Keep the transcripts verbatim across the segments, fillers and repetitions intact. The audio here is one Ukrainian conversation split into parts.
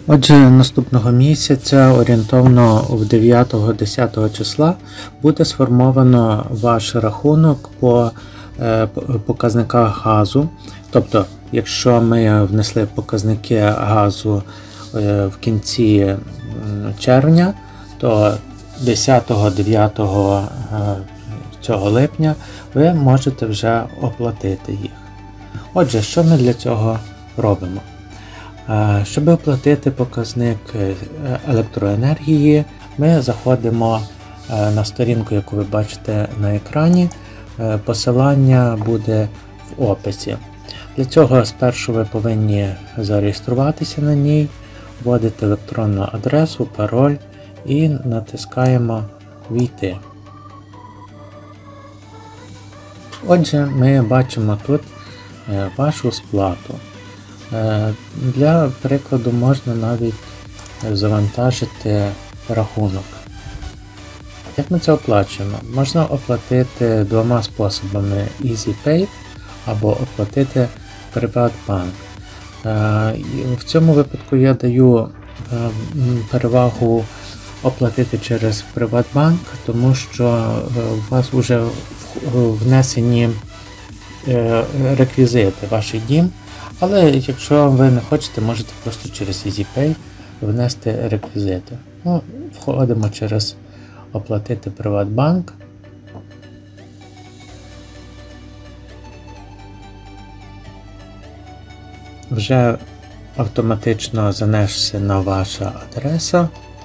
Отже, наступного місяця, орієнтовно в дев'ятого-десятого числа, буде сформовано ваш рахунок по е, показниках газу. Тобто, якщо ми внесли показники газу е, в кінці червня, то десятого-дев'ятого е, цього липня ви можете вже оплатити їх. Отже, що ми для цього робимо? Щоб оплатити показник електроенергії, ми заходимо на сторінку, яку ви бачите на екрані. Посилання буде в описі. Для цього спершу ви повинні зареєструватися на ній, вводити електронну адресу, пароль і натискаємо «Війти». Отже, ми бачимо тут вашу сплату. Для прикладу можна навіть завантажити рахунок. Як ми це оплачуємо? Можна оплатити двома способами: EasyPay або оплатити PrivatBank. В цьому випадку я даю перевагу оплатити через PrivatBank, тому що у вас вже внесені реквізити ваш дім. Але якщо ви не хочете, можете просто через EasyPay внести реквізити. Ну, входимо через оплатити PrivatBank. Вже автоматично занесена ваша адреса.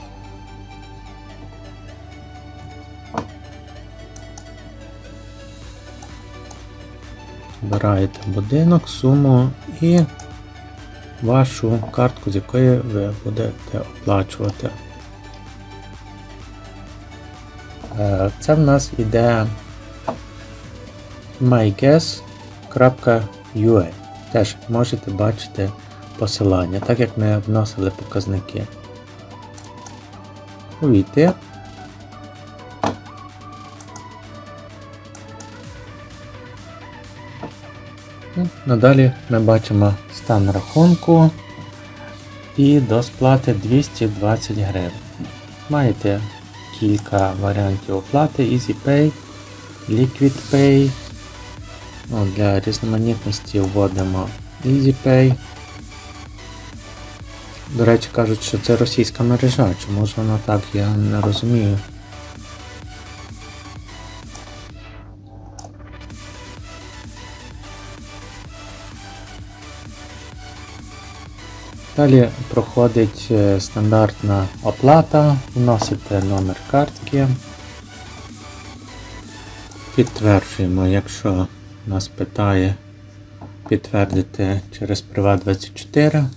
Вибираєте будинок, суму і вашу картку, з якої ви будете оплачувати. Це в нас іде mygas крапка ю а. Теж можете бачити посилання, так як ми вносили показники. Увійти. Надалі ми бачимо стан рахунку і до сплати двісті двадцять гривень. Маєте кілька варіантів оплати: EasyPay, LiquidPay. Ну, для різноманітності вводимо EasyPay. До речі, кажуть, що це російська мережа. Чому ж воно так, я не розумію. Далі проходить стандартна оплата, вносите номер картки, підтверджуємо, якщо нас питає підтвердити через Приват двадцять чотири.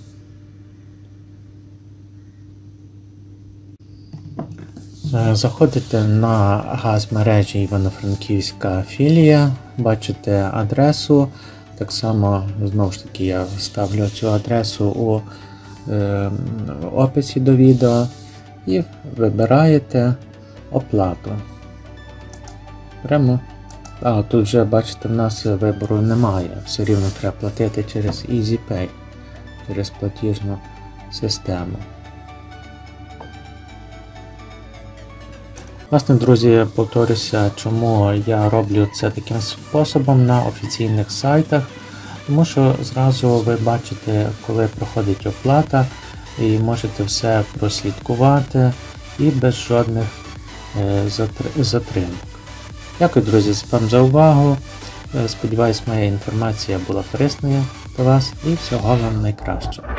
Заходите на газмережі Івано-Франківська філія, бачите адресу. Так само, знову ж таки, я ставлю цю адресу у е, описі до відео і вибираєте оплату. Прямо, а тут вже, бачите, в нас вибору немає, все рівно треба платити через EasyPay, через платіжну систему. Власне, друзі, повторюся, чому я роблю це таким способом на офіційних сайтах, тому що зразу ви бачите, коли проходить оплата, і можете все прослідкувати і без жодних е, затримок. Дякую, друзі, вам за увагу. Сподіваюсь, моя інформація була корисною для вас і всього вам найкращого.